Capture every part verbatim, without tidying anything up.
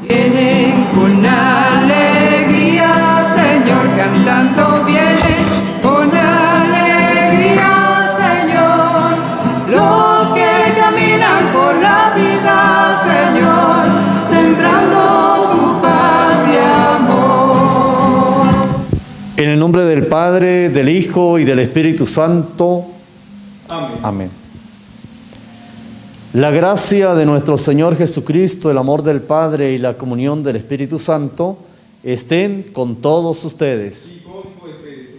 Vienen con alegría, Señor, cantando vienen con alegría, Señor. Los que caminan por la vida, Señor, sembrando su paz y amor. En el nombre del Padre, del Hijo y del Espíritu Santo. Amén. Amén. La gracia de nuestro Señor Jesucristo, el amor del Padre y la comunión del Espíritu Santo estén con todos ustedes. Y con tu espíritu.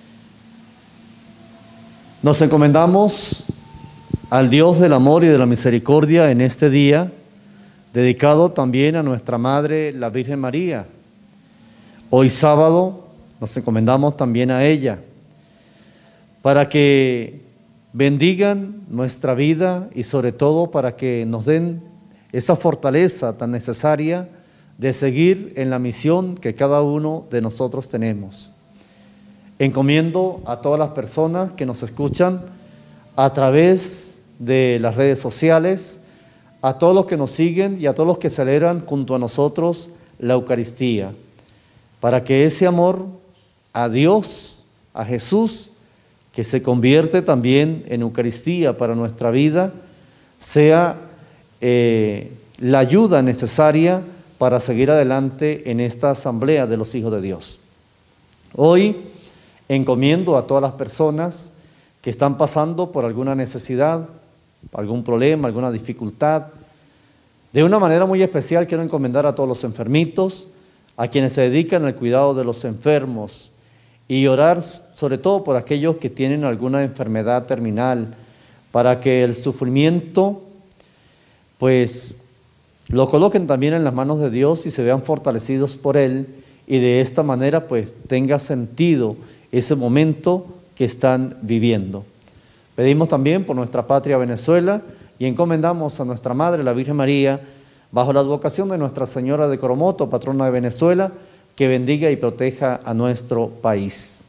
Nos encomendamos al Dios del amor y de la misericordia en este día, dedicado también a nuestra Madre, la Virgen María. Hoy sábado nos encomendamos también a ella, para que bendigan nuestra vida y sobre todo para que nos den esa fortaleza tan necesaria de seguir en la misión que cada uno de nosotros tenemos. Encomiendo a todas las personas que nos escuchan a través de las redes sociales, a todos los que nos siguen y a todos los que celebran junto a nosotros la Eucaristía, para que ese amor a Dios, a Jesús, que se convierte también en Eucaristía para nuestra vida, sea eh, la ayuda necesaria para seguir adelante en esta asamblea de los hijos de Dios. Hoy encomiendo a todas las personas que están pasando por alguna necesidad, algún problema, alguna dificultad. De una manera muy especial quiero encomendar a todos los enfermitos, a quienes se dedican al cuidado de los enfermos, y orar sobre todo por aquellos que tienen alguna enfermedad terminal, para que el sufrimiento pues lo coloquen también en las manos de Dios y se vean fortalecidos por Él, y de esta manera pues tenga sentido ese momento que están viviendo. Pedimos también por nuestra patria Venezuela y encomendamos a nuestra Madre, la Virgen María, bajo la advocación de Nuestra Señora de Coromoto, patrona de Venezuela, que bendiga y proteja a nuestro país.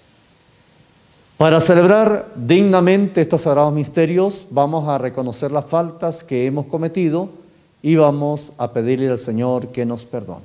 Para celebrar dignamente estos sagrados misterios, vamos a reconocer las faltas que hemos cometido y vamos a pedirle al Señor que nos perdone.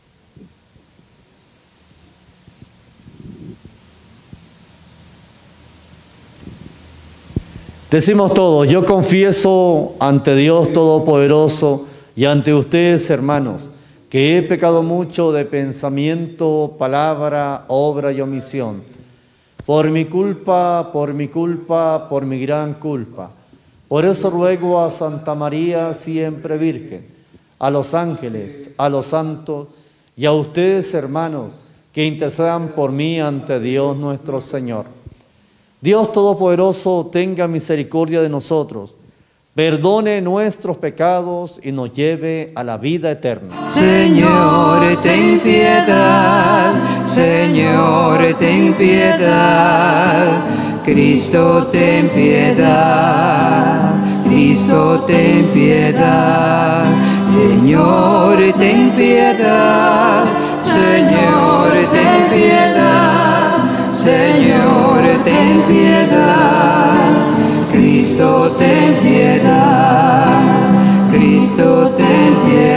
Decimos todos: yo confieso ante Dios Todopoderoso y ante ustedes, hermanos, que he pecado mucho de pensamiento, palabra, obra y omisión. Por mi culpa, por mi culpa, por mi gran culpa. Por eso ruego a Santa María, siempre Virgen, a los ángeles, a los santos y a ustedes, hermanos, que intercedan por mí ante Dios nuestro Señor. Dios Todopoderoso tenga misericordia de nosotros, perdone nuestros pecados y nos lleve a la vida eterna. Señor, ten piedad, Señor, ten piedad, Cristo, ten piedad, Cristo, ten piedad, Señor, ten piedad, Señor, ten piedad, Señor, ten piedad. Cristo, ten piedad, Cristo, ten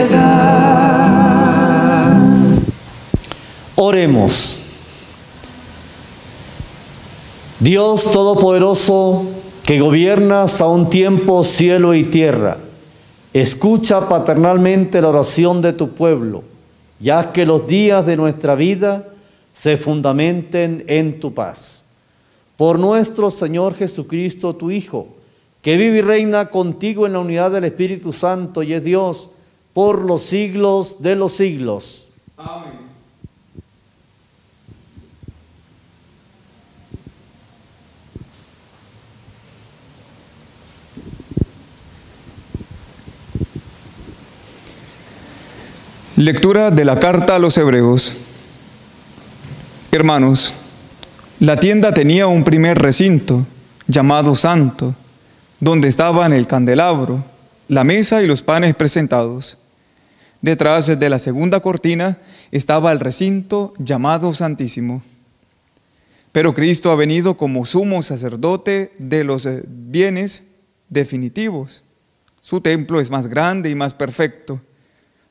piedad. Oremos. Dios Todopoderoso, que gobiernas a un tiempo cielo y tierra, escucha paternalmente la oración de tu pueblo, ya que los días de nuestra vida se fundamenten en tu paz. Por nuestro Señor Jesucristo, tu Hijo, que vive y reina contigo en la unidad del Espíritu Santo y es Dios por los siglos de los siglos. Amén. Lectura de la carta a los Hebreos. Hermanos, la tienda tenía un primer recinto, llamado Santo, donde estaban el candelabro, la mesa y los panes presentados. Detrás de la segunda cortina estaba el recinto llamado Santísimo. Pero Cristo ha venido como sumo sacerdote de los bienes definitivos. Su templo es más grande y más perfecto.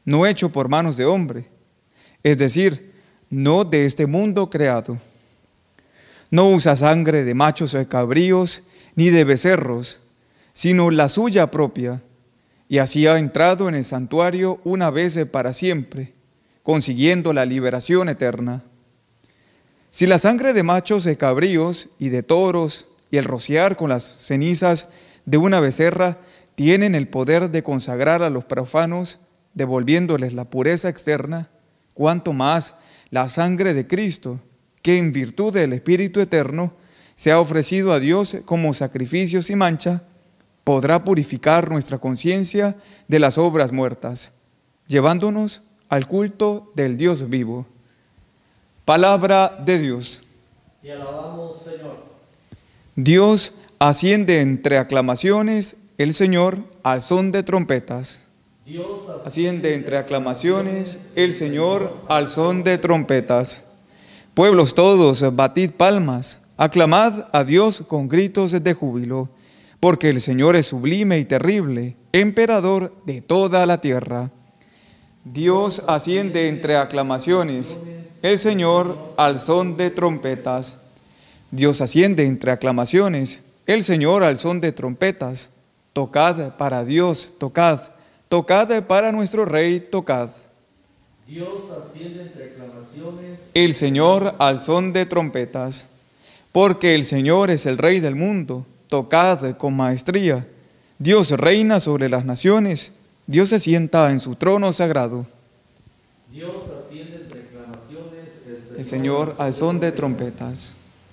no hecho por manos de hombre, es decir, no de este mundo creado. No usa sangre de machos o de cabríos, ni de becerros, sino la suya propia, y así ha entrado en el santuario una vez para siempre, consiguiendo la liberación eterna. Si la sangre de machos de cabríos y de toros y el rociar con las cenizas de una becerra tienen el poder de consagrar a los profanos, devolviéndoles la pureza externa, cuanto más la sangre de Cristo, que en virtud del Espíritu Eterno se ha ofrecido a Dios como sacrificio sin mancha, podrá purificar nuestra conciencia de las obras muertas, llevándonos al culto del Dios vivo. Palabra de Dios. Te alabamos, Señor. Dios asciende entre aclamaciones, el Señor al son de trompetas. Dios Asciende entre aclamaciones, el Señor al son de trompetas. Pueblos todos, batid palmas, aclamad a Dios con gritos de júbilo, porque el Señor es sublime y terrible, emperador de toda la tierra. Dios asciende entre aclamaciones, el Señor al son de trompetas. Dios asciende entre aclamaciones, el Señor al son de trompetas. Tocad para Dios, tocad, tocad para nuestro Rey, tocad. Dios asciende entre aclamaciones, El Señor al son de trompetas. Porque el Señor es el Rey del mundo, tocad con maestría. Dios reina sobre las naciones, Dios se sienta en su trono sagrado. Dios asciende entre aclamaciones, el Señor, El Señor al son de trompetas.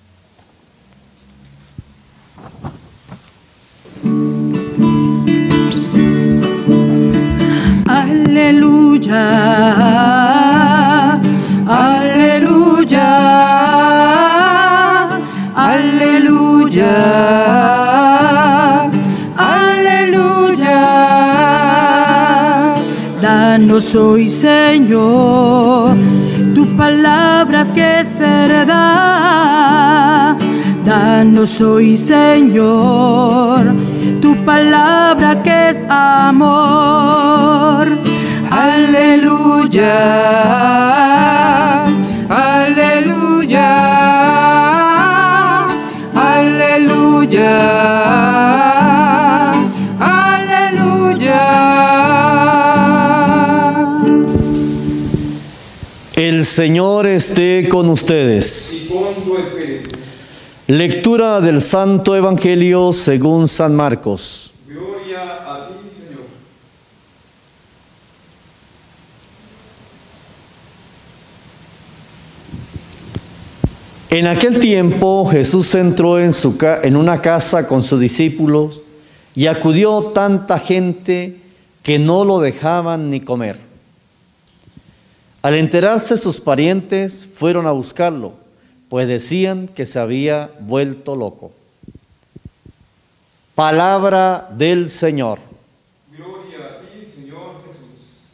Aleluya, aleluya, aleluya, aleluya. Danos hoy, Señor, tu palabra que es verdad. Danos hoy, Señor, tu palabra que es amor. Aleluya, aleluya, aleluya, aleluya. El Señor esté con ustedes. Y con tu espíritu. Lectura del Santo Evangelio según San Marcos. Gloria a ti, Señor. En aquel tiempo Jesús entró en, su ca- en una casa con sus discípulos y acudió tanta gente que no lo dejaban ni comer. Al enterarse sus parientes fueron a buscarlo, pues decían que se había vuelto loco. Palabra del Señor. Gloria a ti, Señor Jesús.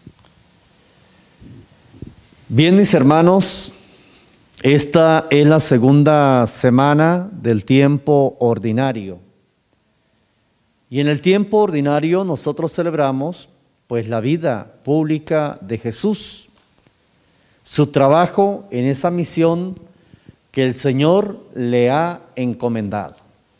Bien, mis hermanos, esta es la segunda semana del tiempo ordinario. Y en el tiempo ordinario nosotros celebramos pues la vida pública de Jesús, su trabajo en esa misión que el Señor le ha encomendado.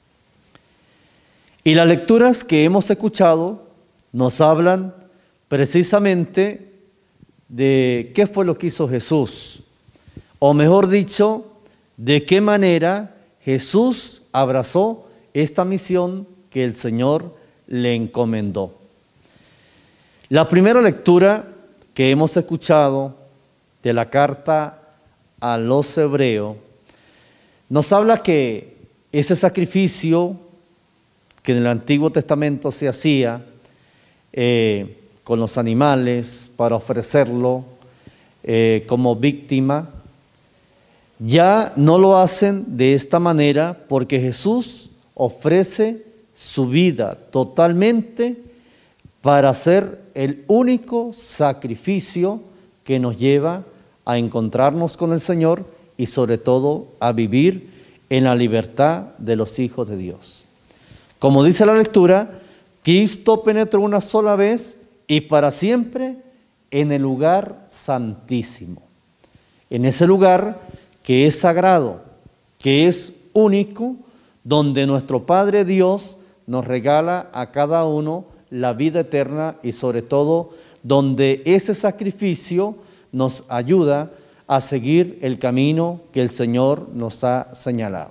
Y las lecturas que hemos escuchado nos hablan precisamente de qué fue lo que hizo Jesús, o mejor dicho, de qué manera Jesús abrazó esta misión que el Señor le encomendó. La primera lectura que hemos escuchado de la carta a los hebreos nos habla que ese sacrificio que en el Antiguo Testamento se hacía eh, con los animales para ofrecerlo eh, como víctima, ya no lo hacen de esta manera porque Jesús ofrece su vida totalmente para ser el único sacrificio que nos lleva a encontrarnos con el Señor y sobre todo a vivir en la libertad de los hijos de Dios. Como dice la lectura, Cristo penetró una sola vez y para siempre en el lugar santísimo, en ese lugar que es sagrado, que es único, donde nuestro Padre Dios nos regala a cada uno la vida eterna y sobre todo donde ese sacrificio nos ayuda a seguir el camino que el Señor nos ha señalado.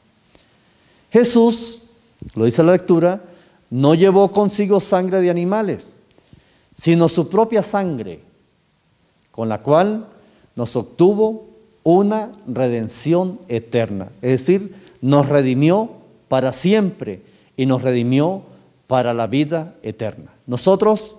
Jesús, lo dice la lectura, no llevó consigo sangre de animales, sino su propia sangre, con la cual nos obtuvo una redención eterna. Es decir, nos redimió para siempre y nos redimió para la vida eterna. Nosotros,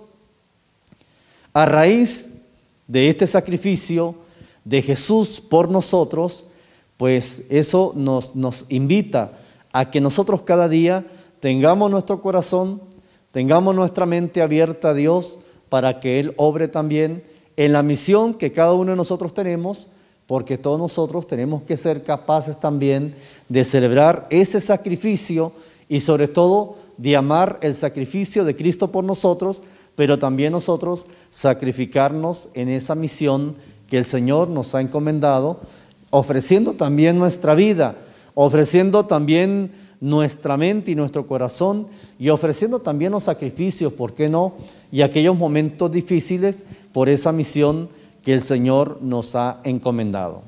a raíz de este sacrificio de Jesús por nosotros, pues eso nos, nos invita a que nosotros cada día tengamos nuestro corazón, tengamos nuestra mente abierta a Dios para que Él obre también en la misión que cada uno de nosotros tenemos, porque todos nosotros tenemos que ser capaces también de celebrar ese sacrificio y sobre todo de amar el sacrificio de Cristo por nosotros, pero también nosotros sacrificarnos en esa misión que el Señor nos ha encomendado, ofreciendo también nuestra vida, ofreciendo también nuestra mente y nuestro corazón y ofreciendo también los sacrificios, ¿por qué no? Y aquellos momentos difíciles por esa misión que el Señor nos ha encomendado.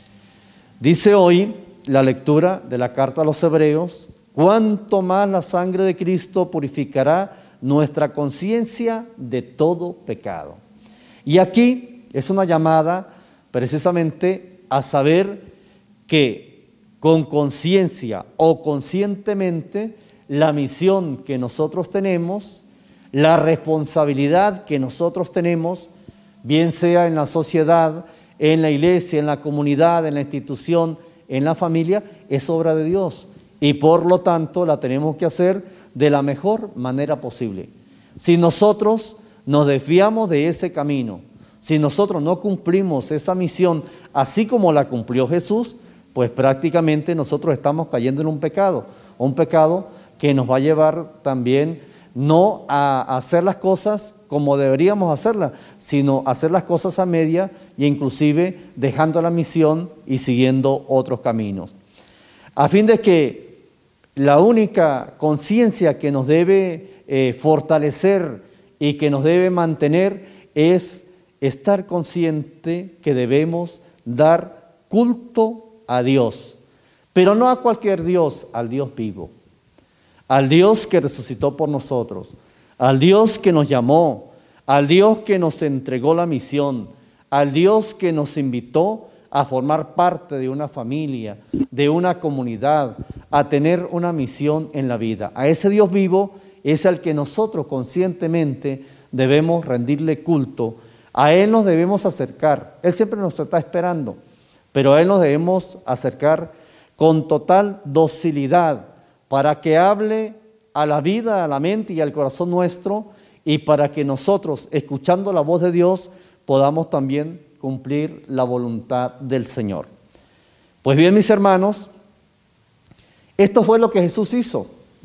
Dice hoy la lectura de la carta a los Hebreos: cuánto más la sangre de Cristo purificará nuestra conciencia de todo pecado. Y aquí es una llamada precisamente a saber que con conciencia o conscientemente la misión que nosotros tenemos, la responsabilidad que nosotros tenemos, bien sea en la sociedad, en la iglesia, en la comunidad, en la institución, en la familia, es obra de Dios. Y por lo tanto la tenemos que hacer de la mejor manera posible. Si nosotros nos desviamos de ese camino, si nosotros no cumplimos esa misión así como la cumplió Jesús, pues prácticamente nosotros estamos cayendo en un pecado, un pecado que nos va a llevar también no a hacer las cosas como deberíamos hacerlas, sino hacer las cosas a media e inclusive dejando la misión y siguiendo otros caminos. A fin de que la única conciencia que nos debe eh, fortalecer y que nos debe mantener es estar consciente que debemos dar culto a Dios, pero no a cualquier Dios, al Dios vivo, al Dios que resucitó por nosotros, al Dios que nos llamó, al Dios que nos entregó la misión, al Dios que nos invitó a formar parte de una familia, de una comunidad, a tener una misión en la vida. A ese Dios vivo es al que nosotros conscientemente debemos rendirle culto, a Él nos debemos acercar, Él siempre nos está esperando, pero a Él nos debemos acercar con total docilidad para que hable a la vida, a la mente y al corazón nuestro y para que nosotros, escuchando la voz de Dios, podamos también cumplir la voluntad del Señor. Pues bien, mis hermanos, esto fue lo que Jesús hizo.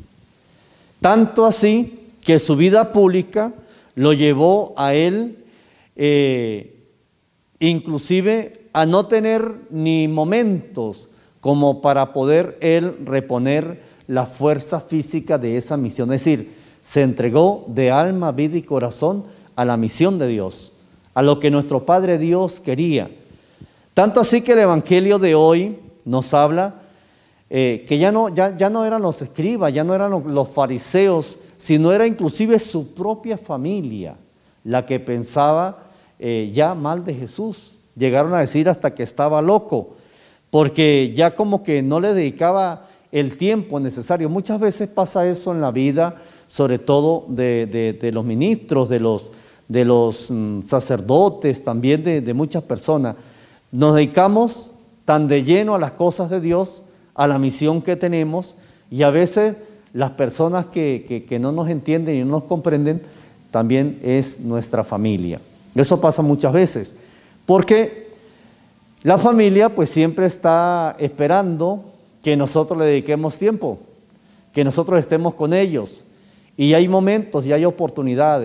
Tanto así que su vida pública lo llevó a Él eh, inclusive a no tener ni momentos como para poder Él reponer la fuerza física de esa misión. Es decir, se entregó de alma, vida y corazón a la misión de Dios, a lo que nuestro Padre Dios quería. Tanto así que el Evangelio de hoy nos habla eh, que ya no, ya, ya no eran los escribas, ya no eran los, los fariseos, sino era inclusive su propia familia la que pensaba eh, ya mal de Jesús. Llegaron a decir hasta que estaba loco, porque ya como que no le dedicaba el tiempo necesario. Muchas veces pasa eso en la vida, sobre todo de, de, de los ministros, de los, de los mm, sacerdotes, también de, de muchas personas. Nos dedicamos tan de lleno a las cosas de Dios, a la misión que tenemos, y a veces las personas que, que, que no nos entienden y no nos comprenden, también es nuestra familia. Eso pasa muchas veces, porque la familia pues siempre está esperando que nosotros le dediquemos tiempo, que nosotros estemos con ellos, y hay momentos y hay oportunidades,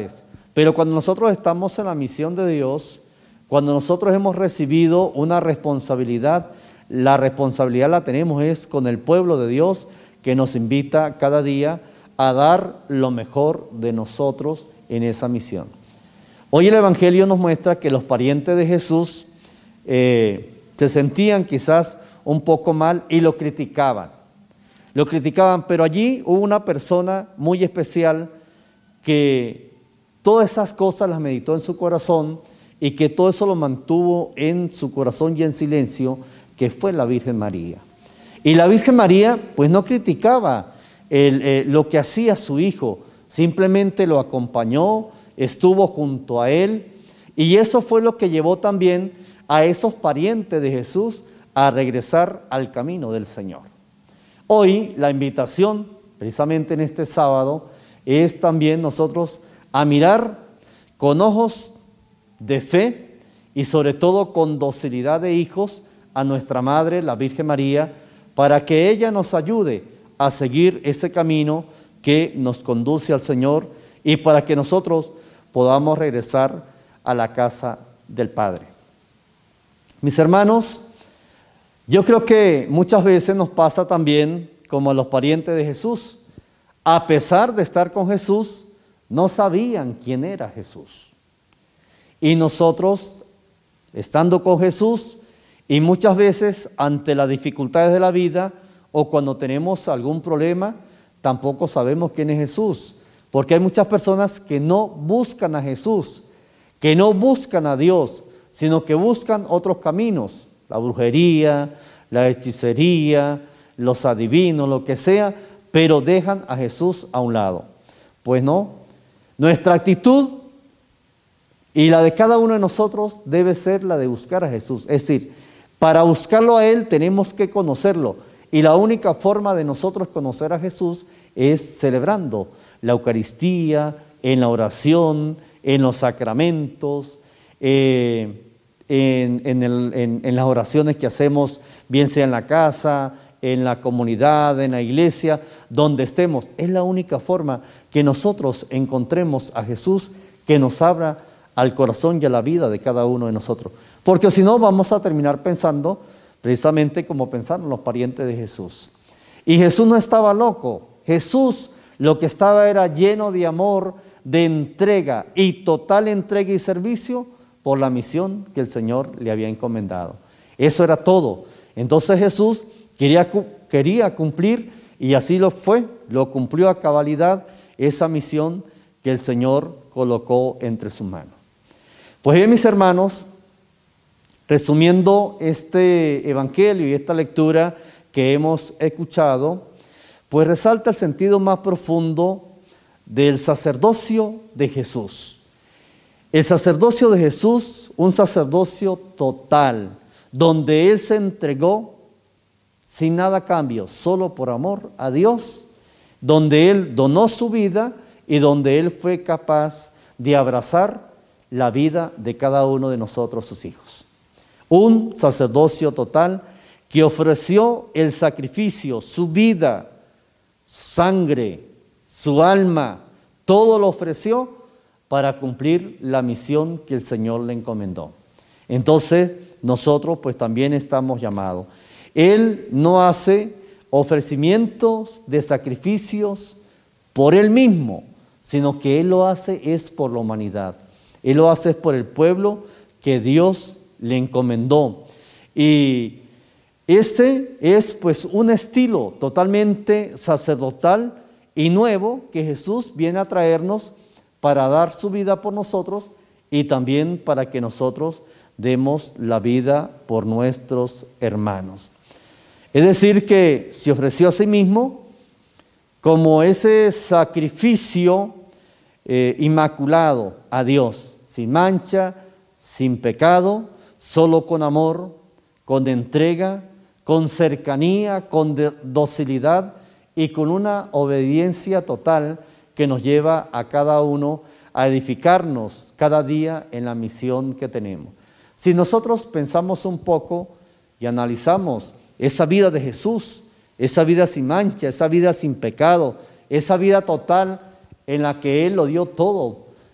Pero cuando nosotros estamos en la misión de Dios, cuando nosotros hemos recibido una responsabilidad, la responsabilidad la tenemos es con el pueblo de Dios que nos invita cada día a dar lo mejor de nosotros en esa misión. Hoy el Evangelio nos muestra que los parientes de Jesús eh, se sentían quizás un poco mal y lo criticaban. Lo criticaban, pero allí hubo una persona muy especial que todas esas cosas las meditó en su corazón y que todo eso lo mantuvo en su corazón y en silencio, que fue la Virgen María. Y la Virgen María pues no criticaba el, eh, lo que hacía su hijo, simplemente lo acompañó, estuvo junto a él, y eso fue lo que llevó también a esos parientes de Jesús a regresar al camino del Señor. Hoy la invitación, precisamente en este sábado, es también nosotros a mirar con ojos de fe y sobre todo con docilidad de hijos a nuestra Madre, la Virgen María, para que ella nos ayude a seguir ese camino que nos conduce al Señor y para que nosotros podamos regresar a la casa del Padre. Mis hermanos, yo creo que muchas veces nos pasa también como a los parientes de Jesús. A pesar de estar con Jesús, no sabían quién era Jesús. Y nosotros, estando con Jesús, y muchas veces ante las dificultades de la vida o cuando tenemos algún problema, tampoco sabemos quién es Jesús. Porque hay muchas personas que no buscan a Jesús, que no buscan a Dios, sino que buscan otros caminos, la brujería, la hechicería, los adivinos, lo que sea, pero dejan a Jesús a un lado. Pues no, nuestra actitud y la de cada uno de nosotros debe ser la de buscar a Jesús. Es decir, para buscarlo a Él tenemos que conocerlo. Y la única forma de nosotros conocer a Jesús es celebrando la Eucaristía, en la oración, en los sacramentos, eh, en, en, el, en, en las oraciones que hacemos, bien sea en la casa, en la comunidad, en la iglesia, donde estemos. Es la única forma que nosotros encontremos a Jesús que nos abra al corazón y a la vida de cada uno de nosotros. Porque si no vamos a terminar pensando precisamente como pensaron los parientes de Jesús. Y Jesús no estaba loco. Jesús lo que estaba era lleno de amor, de entrega y total entrega y servicio por la misión que el Señor le había encomendado. Eso era todo. Entonces Jesús quería, quería cumplir, y así lo fue, lo cumplió a cabalidad, esa misión que el Señor colocó entre sus manos. Pues bien, mis hermanos, resumiendo este evangelio y esta lectura que hemos escuchado, pues resalta el sentido más profundo del sacerdocio de Jesús. El sacerdocio de Jesús, un sacerdocio total, donde Él se entregó sin nada a cambio, solo por amor a Dios, donde Él donó su vida y donde Él fue capaz de abrazar la vida de cada uno de nosotros, sus hijos. Un sacerdocio total que ofreció el sacrificio, su vida, su sangre, su alma, todo lo ofreció para cumplir la misión que el Señor le encomendó. Entonces, nosotros pues también estamos llamados. Él no hace ofrecimientos de sacrificios por Él mismo, sino que Él lo hace es por la humanidad. Él lo hace es por el pueblo que Dios le encomendó. Y este es pues un estilo totalmente sacerdotal y nuevo que Jesús viene a traernos para dar su vida por nosotros y también para que nosotros demos la vida por nuestros hermanos. Es decir, que se ofreció a sí mismo como ese sacrificio eh, inmaculado a Dios, sin mancha, sin pecado, solo con amor, con entrega, con cercanía, con docilidad y con una obediencia total que nos lleva a cada uno a edificarnos cada día en la misión que tenemos. Si nosotros pensamos un poco y analizamos esa vida de Jesús, esa vida sin mancha, esa vida sin pecado, esa vida total en la que Él lo dio todo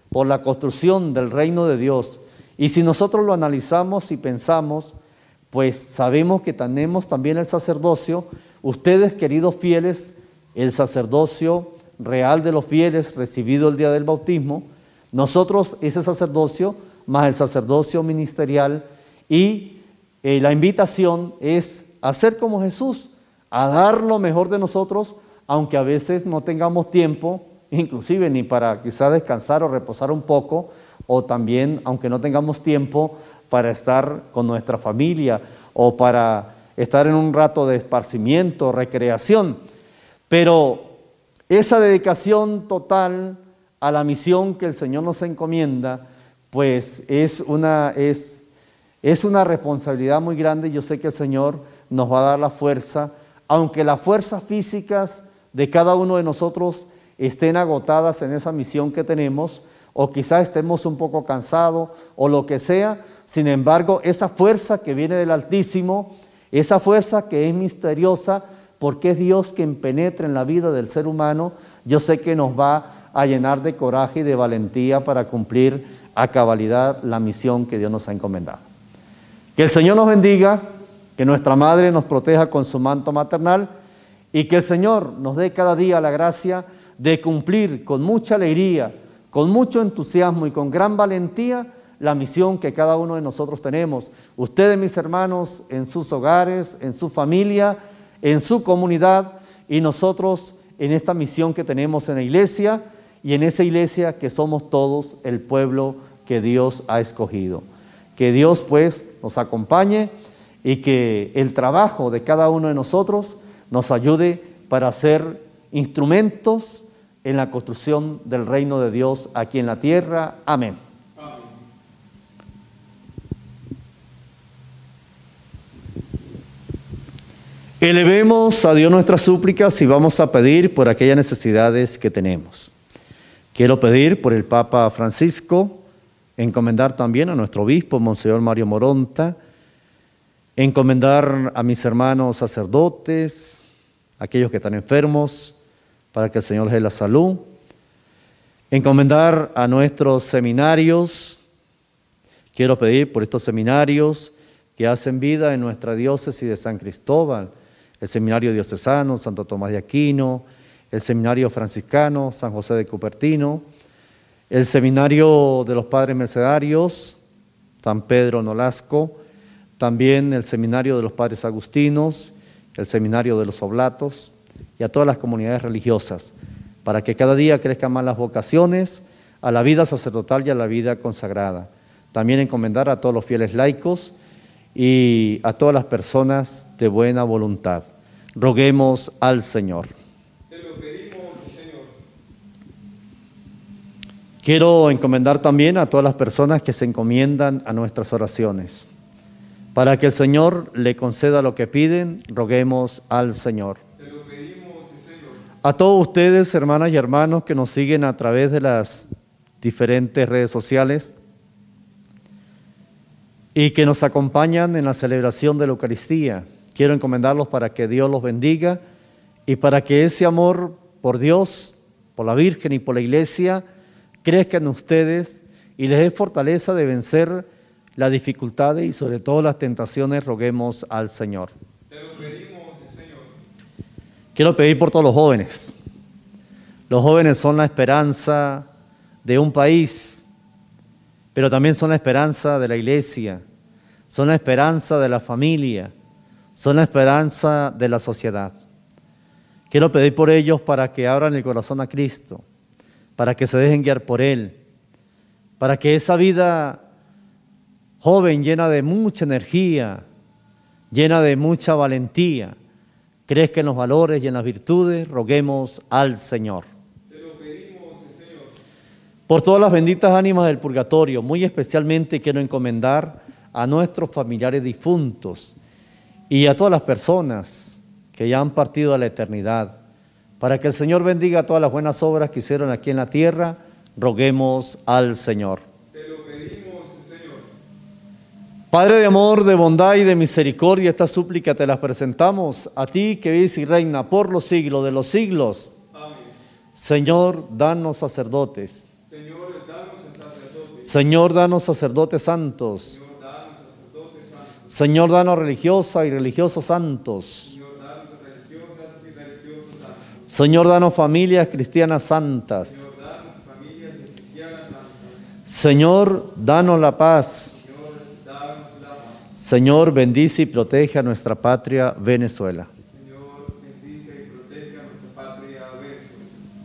por la construcción del reino de Dios. Y si nosotros lo analizamos y pensamos, pues sabemos que tenemos también el sacerdocio, ustedes queridos fieles, el sacerdocio real de los fieles recibido el día del bautismo, nosotros ese sacerdocio más el sacerdocio ministerial, y eh, la invitación es a ser como Jesús, a dar lo mejor de nosotros, aunque a veces no tengamos tiempo, inclusive ni para quizás descansar o reposar un poco, o también aunque no tengamos tiempo para estar con nuestra familia o para estar en un rato de esparcimiento, recreación. Pero esa dedicación total a la misión que el Señor nos encomienda, pues es una, es, es una responsabilidad muy grande. Yo sé que el Señor nos va a dar la fuerza, aunque las fuerzas físicas de cada uno de nosotros estén agotadas en esa misión que tenemos, o quizás estemos un poco cansados, o lo que sea. Sin embargo, esa fuerza que viene del Altísimo, esa fuerza que es misteriosa, porque es Dios quien penetra en la vida del ser humano, yo sé que nos va a llenar de coraje y de valentía para cumplir a cabalidad la misión que Dios nos ha encomendado. Que el Señor nos bendiga, que nuestra Madre nos proteja con su manto maternal, y que el Señor nos dé cada día la gracia de cumplir con mucha alegría, con mucho entusiasmo y con gran valentía la misión que cada uno de nosotros tenemos. Ustedes, mis hermanos, en sus hogares, en su familia, en su comunidad, y nosotros en esta misión que tenemos en la iglesia, y en esa iglesia que somos todos el pueblo que Dios ha escogido. Que Dios pues nos acompañe y que el trabajo de cada uno de nosotros nos ayude para ser instrumentos en la construcción del reino de Dios aquí en la tierra. Amén. Amén. Elevemos a Dios nuestras súplicas y vamos a pedir por aquellas necesidades que tenemos. Quiero pedir por el Papa Francisco, encomendar también a nuestro obispo, Monseñor Mario Moronta, encomendar a mis hermanos sacerdotes, aquellos que están enfermos, para que el Señor les dé la salud, encomendar a nuestros seminarios. Quiero pedir por estos seminarios que hacen vida en nuestra diócesis de San Cristóbal, el Seminario Diocesano, Santo Tomás de Aquino, el Seminario Franciscano, San José de Cupertino, el Seminario de los Padres Mercedarios, San Pedro Nolasco, también el Seminario de los Padres Agustinos, el Seminario de los Oblatos, y a todas las comunidades religiosas, para que cada día crezcan más las vocaciones a la vida sacerdotal y a la vida consagrada. También encomendar a todos los fieles laicos y a todas las personas de buena voluntad. Roguemos al Señor. Te lo pedimos, Señor. Quiero encomendar también a todas las personas que se encomiendan a nuestras oraciones. Para que el Señor le conceda lo que piden, roguemos al Señor. A todos ustedes, hermanas y hermanos, que nos siguen a través de las diferentes redes sociales y que nos acompañan en la celebración de la Eucaristía, quiero encomendarlos para que Dios los bendiga y para que ese amor por Dios, por la Virgen y por la Iglesia crezca en ustedes y les dé fortaleza de vencer las dificultades y sobre todo las tentaciones. Roguemos al Señor. Te lo pedimos. Quiero pedir por todos los jóvenes. Los jóvenes son la esperanza de un país, pero también son la esperanza de la iglesia, son la esperanza de la familia, son la esperanza de la sociedad. Quiero pedir por ellos para que abran el corazón a Cristo, para que se dejen guiar por Él, para que esa vida joven llena de mucha energía, llena de mucha valentía, crezca en los valores y en las virtudes. Roguemos al Señor. Te lo pedimos, Señor. Por todas las benditas ánimas del purgatorio, muy especialmente quiero encomendar a nuestros familiares difuntos y a todas las personas que ya han partido a la eternidad, para que el Señor bendiga todas las buenas obras que hicieron aquí en la tierra. Roguemos al Señor. Te lo pedimos, Señor. Padre de amor, de bondad y de misericordia, esta súplica te la presentamos a ti que vives y reina por los siglos de los siglos. Amén. Señor, danos sacerdotes. Señor, danos Señor, danos sacerdotes santos. Señor, danos religiosas y religiosos santos. Señor, danos familias cristianas santas. Señor, danos la paz. Señor, bendice y protege a nuestra patria Venezuela. Señor, bendice y protege a nuestra patria Venezuela.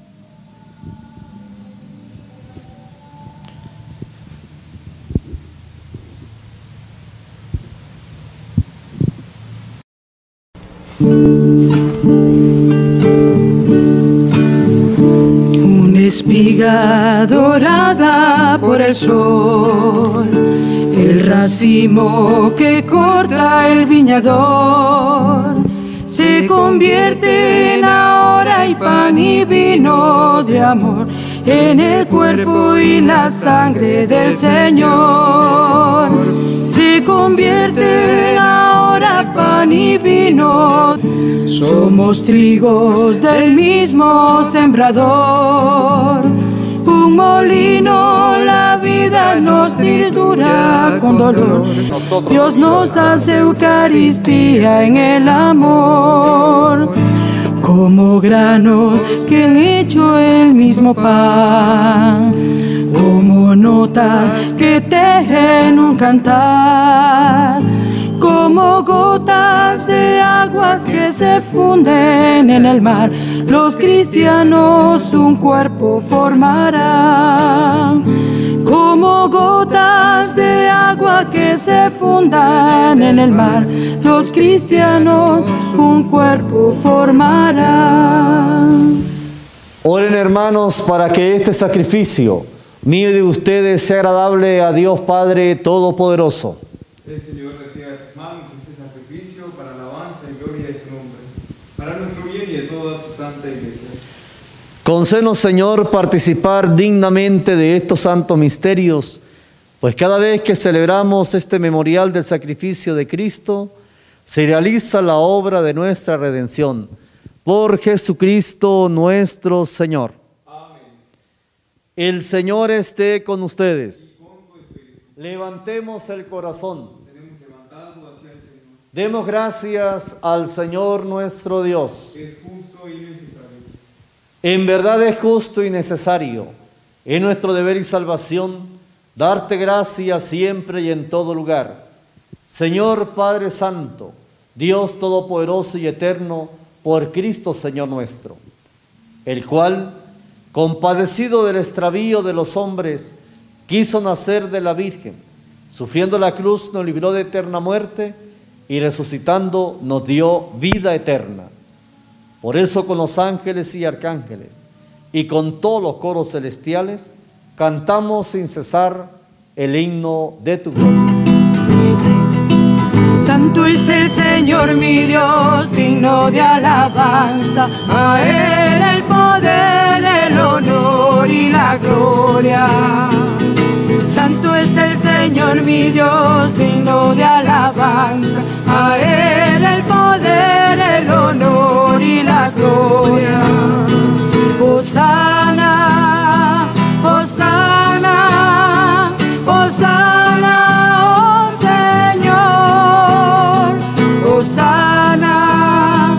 Una espiga dorada por el sol, el racimo que corta el viñador, se convierte en ahora y pan y vino de amor, en el cuerpo y la sangre del Señor. Se convierte en ahora pan y vino. Somos trigos del mismo sembrador. Un molino la vida nos tritura con dolor. Dios nos hace Eucaristía en el amor. Como granos que han hecho el mismo pan, como notas que tejen un cantar, como gotas de aguas que se funden en el mar, los cristianos un cuerpo formarán. Como gotas de agua que se fundan en el mar, los cristianos un cuerpo formarán. Oren, hermanos, para que este sacrificio mío y de ustedes sea agradable a Dios Padre Todopoderoso. El Señor reciba de tus manos este sacrificio para alabanza y gloria de su nombre, para nuestro bien y de toda su santa iglesia. Concédenos, Señor, participar dignamente de estos santos misterios, pues cada vez que celebramos este memorial del sacrificio de Cristo, se realiza la obra de nuestra redención. Por Jesucristo nuestro Señor. Amén. El Señor esté con ustedes. Levantemos el corazón. Tenemos levantado hacia el Señor. Demos gracias al Señor nuestro Dios. Es justo y necesario. En verdad es justo y necesario, es nuestro deber y salvación, darte gracias siempre y en todo lugar. Señor Padre Santo, Dios Todopoderoso y Eterno, por Cristo Señor nuestro, el cual, compadecido del extravío de los hombres, quiso nacer de la Virgen, sufriendo la cruz nos libró de eterna muerte y resucitando nos dio vida eterna. Por eso con los ángeles y arcángeles y con todos los coros celestiales cantamos sin cesar el himno de tu gloria. Santo es el Señor mi Dios, digno de alabanza, a Él el poder, el honor y la gloria. Santo es el Señor mi Dios, digno de alabanza, a Él el poder, el honor y la gloria. Hosana, Hosana, Hosana, oh Señor. Hosana,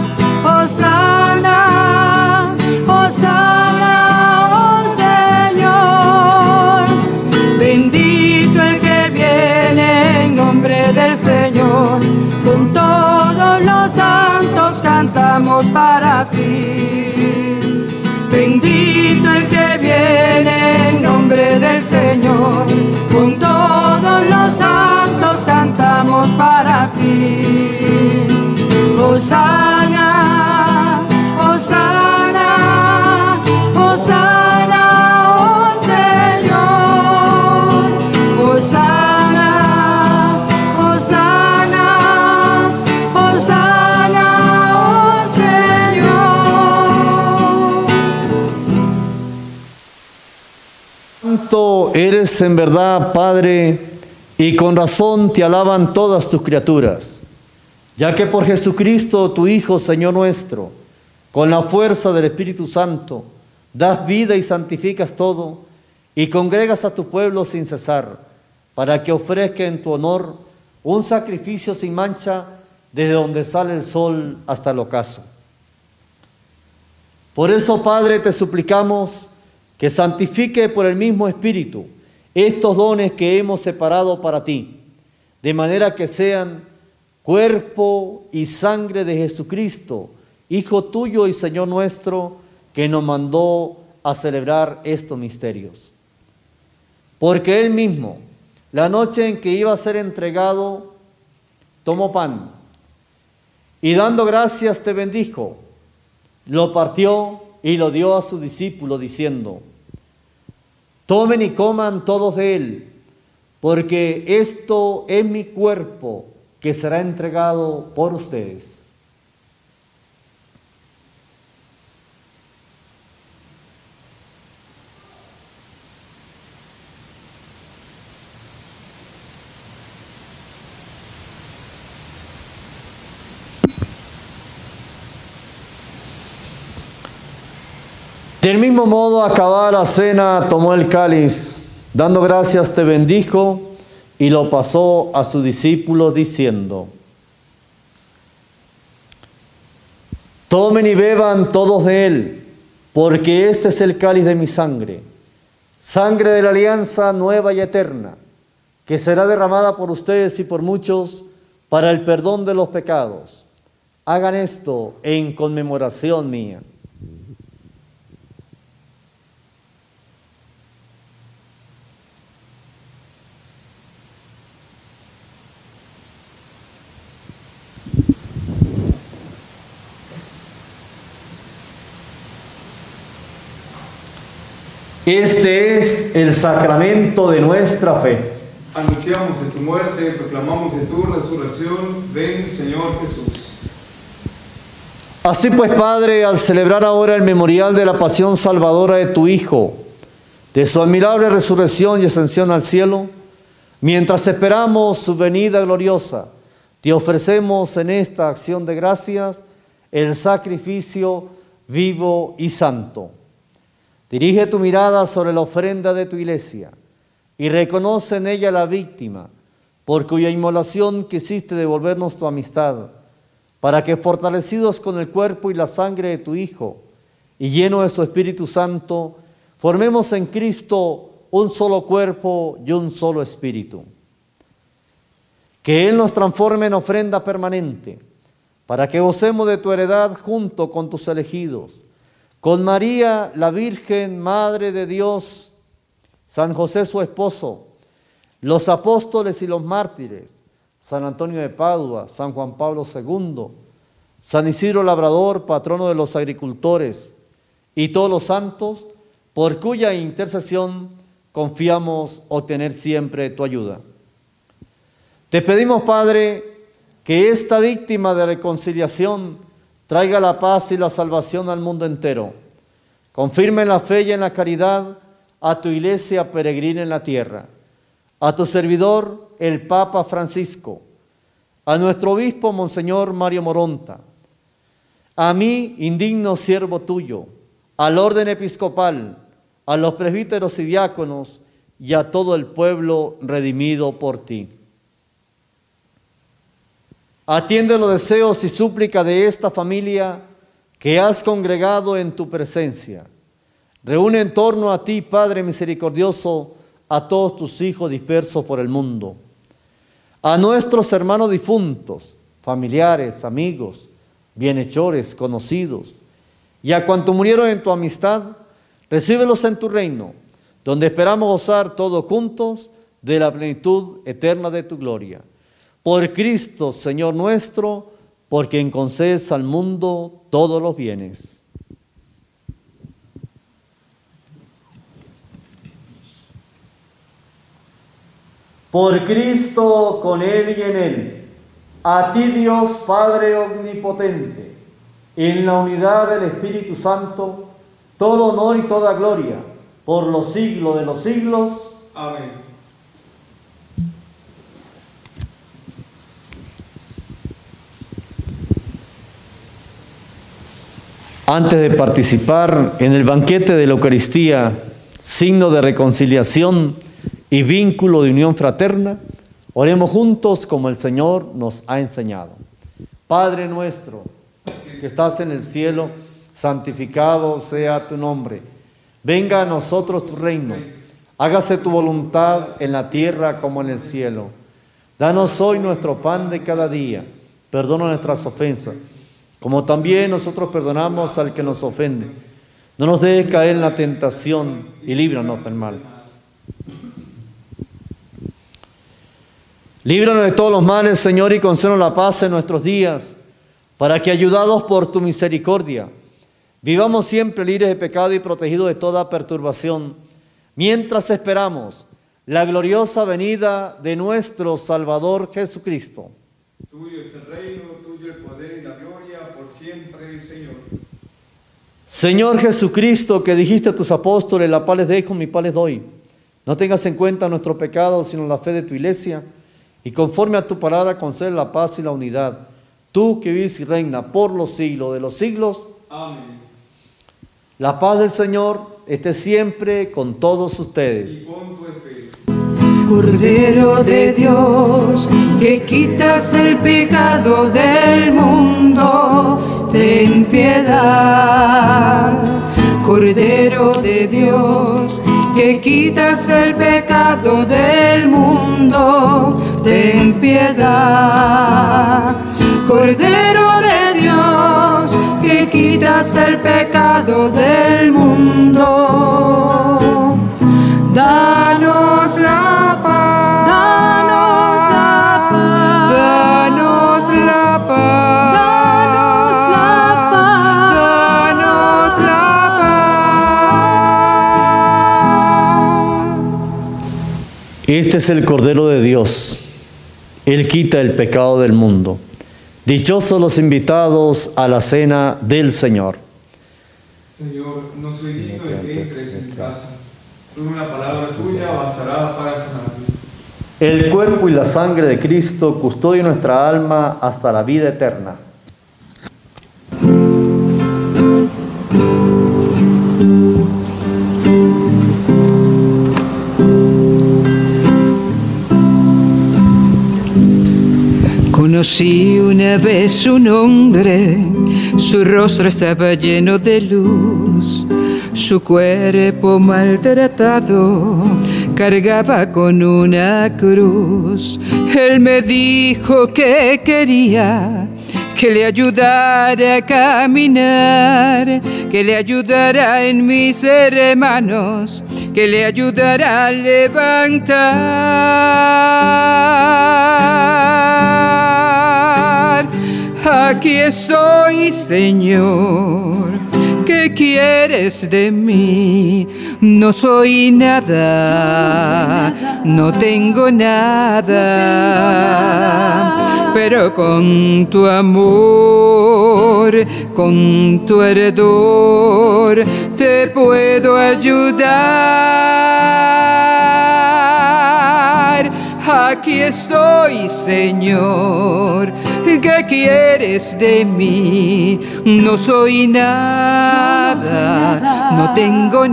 Hosana, Hosana, oh Señor. Bendito el que viene en nombre del Señor. Con todos los santos cantamos para ti. Bendito el que viene en nombre del Señor. Con todos los santos cantamos para ti. Hosana, Hosana, Hosana, oh Señor. Hosana, Hosana, Hosana, oh Señor. Santo eres en verdad, Padre, y con razón te alaban todas tus criaturas, ya que por Jesucristo, tu Hijo, Señor nuestro, con la fuerza del Espíritu Santo, das vida y santificas todo, y congregas a tu pueblo sin cesar, para que ofrezca en tu honor un sacrificio sin mancha desde donde sale el sol hasta el ocaso. Por eso, Padre, te suplicamos que santifique por el mismo Espíritu estos dones que hemos separado para ti, de manera que sean cuerpo y sangre de Jesucristo, Hijo tuyo y Señor nuestro, que nos mandó a celebrar estos misterios. Porque Él mismo, la noche en que iba a ser entregado, tomó pan y dando gracias te bendijo, lo partió y lo dio a sus discípulos diciendo: tomen y coman todos de él, porque esto es mi cuerpo que será entregado por ustedes. Del mismo modo, acabada la cena, tomó el cáliz, dando gracias te bendijo y lo pasó a sus discípulos diciendo: tomen y beban todos de él, porque este es el cáliz de mi sangre, sangre de la alianza nueva y eterna, que será derramada por ustedes y por muchos para el perdón de los pecados. Hagan esto en conmemoración mía. Este es el sacramento de nuestra fe. Anunciamos en tu muerte, proclamamos en tu resurrección. Ven, Señor Jesús. Así pues, Padre, al celebrar ahora el memorial de la pasión salvadora de tu Hijo, de su admirable resurrección y ascensión al cielo, mientras esperamos su venida gloriosa, te ofrecemos en esta acción de gracias el sacrificio vivo y santo. Dirige tu mirada sobre la ofrenda de tu iglesia y reconoce en ella la víctima, por cuya inmolación quisiste devolvernos tu amistad, para que, fortalecidos con el cuerpo y la sangre de tu Hijo y lleno de su Espíritu Santo, formemos en Cristo un solo cuerpo y un solo espíritu. Que Él nos transforme en ofrenda permanente, para que gocemos de tu heredad junto con tus elegidos, con María, la Virgen, Madre de Dios, San José su esposo, los apóstoles y los mártires, San Antonio de Padua, San Juan Pablo segundo, San Isidro Labrador, patrono de los agricultores, y todos los santos, por cuya intercesión confiamos obtener siempre tu ayuda. Te pedimos, Padre, que esta víctima de reconciliación traiga la paz y la salvación al mundo entero. Confirme en la fe y en la caridad a tu iglesia peregrina en la tierra, a tu servidor, el Papa Francisco, a nuestro obispo, Monseñor Mario Moronta, a mí, indigno siervo tuyo, al orden episcopal, a los presbíteros y diáconos y a todo el pueblo redimido por ti. Atiende los deseos y súplicas de esta familia que has congregado en tu presencia. Reúne en torno a ti, Padre misericordioso, a todos tus hijos dispersos por el mundo. A nuestros hermanos difuntos, familiares, amigos, bienhechores, conocidos, y a cuantos murieron en tu amistad, recíbelos en tu reino, donde esperamos gozar todos juntos de la plenitud eterna de tu gloria. Por Cristo, Señor nuestro, por quien concedes al mundo todos los bienes. Por Cristo, con Él y en Él, a ti Dios Padre omnipotente, en la unidad del Espíritu Santo, todo honor y toda gloria, por los siglos de los siglos. Amén. Antes de participar en el banquete de la Eucaristía signo de reconciliación y vínculo de unión fraterna, oremos juntos como el Señor nos ha enseñado. Padre nuestro, que estás en el cielo, santificado sea tu nombre. Venga a nosotros tu reino. Hágase tu voluntad en la tierra como en el cielo. Danos hoy nuestro pan de cada día. Perdona nuestras ofensas, como también nosotros perdonamos al que nos ofende. No nos dejes caer en la tentación y líbranos del mal. Líbranos de todos los males, Señor, y concédenos la paz en nuestros días, para que, ayudados por tu misericordia, vivamos siempre libres de pecado y protegidos de toda perturbación, mientras esperamos la gloriosa venida de nuestro Salvador Jesucristo. Tuyo es el reino, tuyo el poder y la gloria por siempre, Señor. Señor Jesucristo, que dijiste a tus apóstoles, la paz les dejo, mi paz les doy. No tengas en cuenta nuestro pecado, sino la fe de tu iglesia, y conforme a tu palabra concede la paz y la unidad. Tú que vives y reinas por los siglos de los siglos. Amén. La paz del Señor esté siempre con todos ustedes. Y con tu espíritu. Cordero de Dios, que quitas el pecado del mundo, ten piedad. Cordero de Dios, que quitas el pecado del mundo, ten piedad. Cordero de Dios, que quitas el pecado del mundo, danos la paz, danos la paz, danos la paz, danos la paz, danos la paz. Este es el Cordero de Dios. Él quita el pecado del mundo. Dichosos los invitados a la cena del Señor. Señor, no soy digno de que entres en mi casa. Solo una palabra tuya bastará para sanarme. El cuerpo y la sangre de Cristo custodia nuestra alma hasta la vida eterna. Conocí una vez un hombre, su rostro estaba lleno de luz, su cuerpo maltratado cargaba con una cruz. Él me dijo que quería que le ayudara a caminar, que le ayudara en mis hermanos, que le ayudara a levantar. Aquí estoy, Señor, ¿qué quieres de mí? No soy nada, no tengo nada, pero con tu amor, con tu ardor, te puedo ayudar. Aquí estoy, Señor, ¿qué quieres de mí? No soy nada, no tengo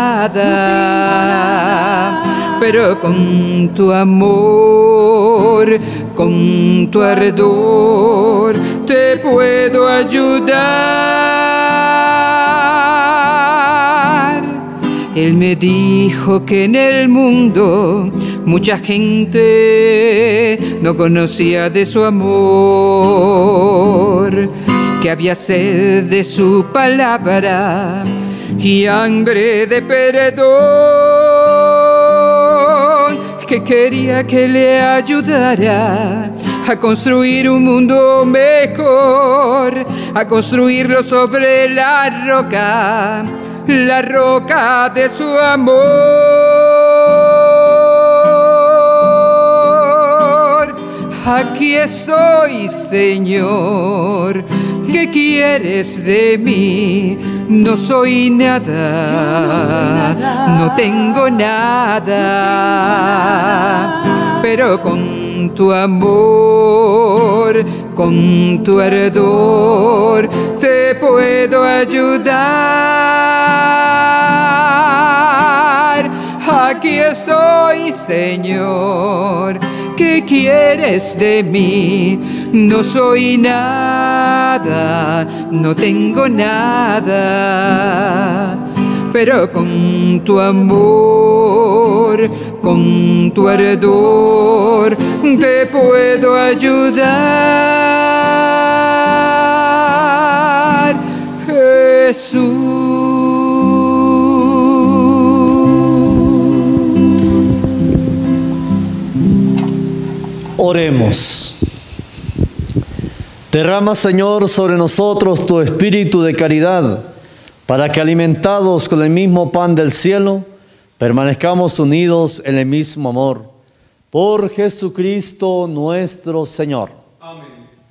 nada, pero con tu amor, con tu ardor, te puedo ayudar. Él me dijo que en el mundo mucha gente no conocía de su amor, que había sed de su palabra y hambre de perdón, que quería que le ayudara a construir un mundo mejor, a construirlo sobre la roca, la roca de su amor. Aquí estoy, Señor, ¿qué quieres de mí? No soy nada, no tengo nada, pero con tu amor, con tu ardor, te puedo ayudar. aquí estoy, Señor. ¿Qué quieres de mí? No soy nada, no tengo nada, pero con tu amor, con tu ardor, te puedo ayudar, Jesús. Oremos. Derrama, Señor, sobre nosotros tu espíritu de caridad, para que, alimentados con el mismo pan del cielo, permanezcamos unidos en el mismo amor. Por Jesucristo nuestro Señor. Amén.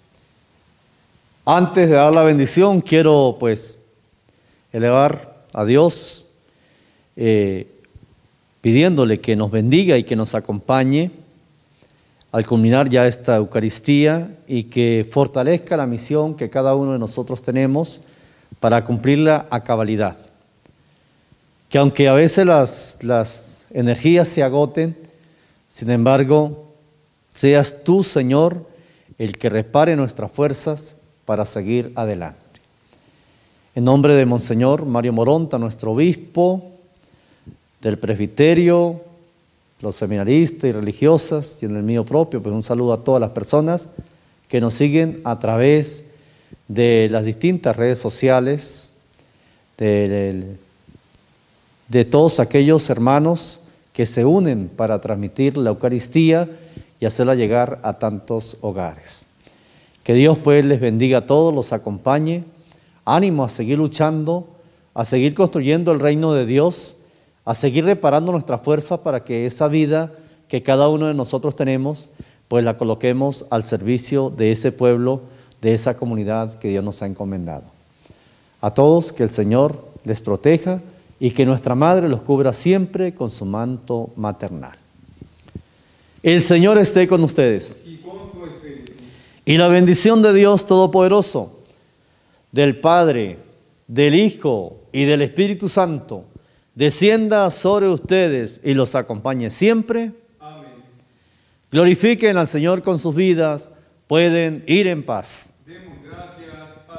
Antes de dar la bendición, quiero pues elevar a Dios, eh, pidiéndole que nos bendiga y que nos acompañe al culminar ya esta Eucaristía y que fortalezca la misión que cada uno de nosotros tenemos para cumplirla a cabalidad. Que aunque a veces las, las energías se agoten, sin embargo, seas tú, Señor, el que repare nuestras fuerzas para seguir adelante. En nombre de Monseñor Mario Moronta, nuestro obispo, del presbiterio, los seminaristas y religiosas, y en el mío propio, pues un saludo a todas las personas que nos siguen a través de las distintas redes sociales, de, de, de todos aquellos hermanos que se unen para transmitir la Eucaristía y hacerla llegar a tantos hogares. Que Dios pues les bendiga a todos, los acompañe, ánimo a seguir luchando, a seguir construyendo el reino de Dios, a seguir reparando nuestra fuerza para que esa vida que cada uno de nosotros tenemos, pues la coloquemos al servicio de ese pueblo, de esa comunidad que Dios nos ha encomendado. A todos, que el Señor les proteja y que nuestra Madre los cubra siempre con su manto maternal. El Señor esté con ustedes. Y con tu espíritu. Y la bendición de Dios Todopoderoso, del Padre, del Hijo y del Espíritu Santo, descienda sobre ustedes y los acompañe siempre. Amén. Glorifiquen al Señor con sus vidas, pueden ir en paz. Demos gracias a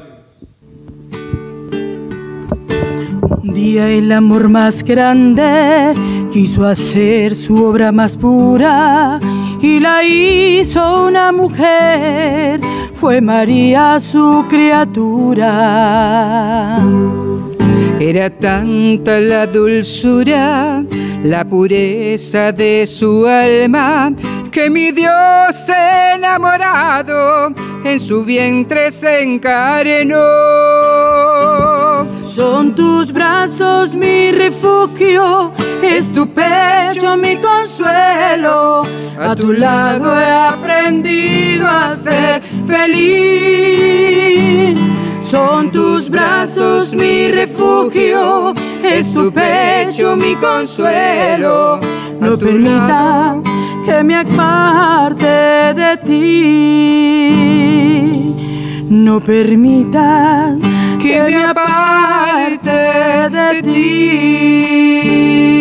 Dios. Un día el amor más grande quiso hacer su obra más pura y la hizo una mujer, fue María su criatura. Era tanta la dulzura, la pureza de su alma, que mi Dios enamorado en su vientre se encadenó. Son tus brazos mi refugio, es tu pecho mi consuelo. A tu lado he aprendido a ser feliz. Son tus brazos mi refugio, es tu pecho mi consuelo. No permita que me aparte de ti. No permita que me aparte de ti.